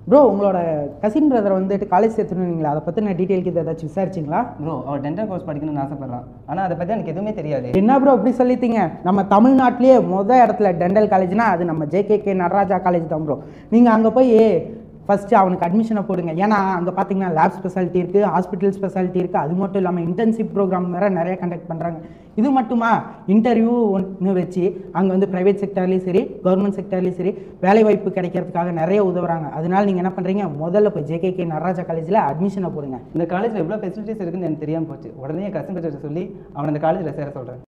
Bro உங்களோட cousin brother வந்துட்டு college சேர்த்துனீங்களா, அதை பற்றின டீட்டெயிலுக்கு இதை ஏதாச்சும் விசாரிச்சிங்களா? ப்ரோ அவர் டென்டல் கோர்ஸ் படிக்கணும்னு ஆசைப்பட்றான். ஆனால் அதை பற்றி எனக்கு எதுவுமே தெரியாது. என்ன ப்ரோ அப்படி சொல்லிட்டீங்க? நம்ம தமிழ்நாட்டிலேயே இடத்துல டென்டல் காலேஜ்னா அது நம்ம JKK நடராஜா காலேஜ் தான் ப்ரோ. நீங்கள் அங்கே போய் ஃபஸ்ட்டு அவனுக்கு அட்மிஷனை போடுங்க. ஏன்னா அங்கே பார்த்தீங்கன்னா லேப் ஸ்பெஷாலிட்டி இருக்குது, ஹாஸ்பிட்டல் ஸ்பெஷாலிட்டி இருக்குது. அது மட்டும் இல்லாமல் இன்டர்ன்ஷிப் ப்ரோக்ராம் வேறு நிறைய கண்டக்ட் பண்ணுறாங்க. இது மட்டுமா, இன்டர்வியூ ஒன்று வச்சு அங்கே வந்து ப்ரைவேட் செக்டர்லேயும் சரி கவர்மெண்ட் செக்டர்லேயும் சரி வேலை வாய்ப்பு கிடைக்கிறதுக்காக நிறைய உதவுறாங்க. அதனால நீங்கள் என்ன பண்ணுறீங்க, முதல்ல போய் JKK நடராஜா காலேஜில் அட்மிஷனை போடுங்க. இந்த காலேஜில் எவ்வளோ ஃபெசிலிட்டிஸ் இருக்குன்னு எனக்கு தெரியாமல் போச்சு. உடனே என் கசின் கிட்ட சொல்லி அவனை இந்த காலேஜில் சேர சொல்கிறேன்.